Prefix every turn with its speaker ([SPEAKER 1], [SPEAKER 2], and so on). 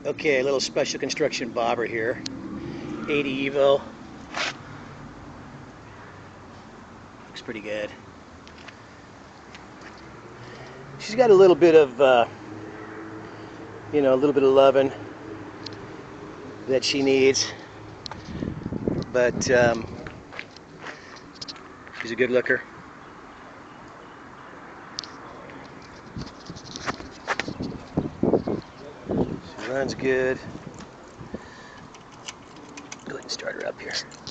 [SPEAKER 1] Okay, a little special construction bobber here. 80 Evo. Looks pretty good. She's got a little bit of, a little bit of loving that she needs, but she's a good looker. She runs good. Go ahead and start her up here.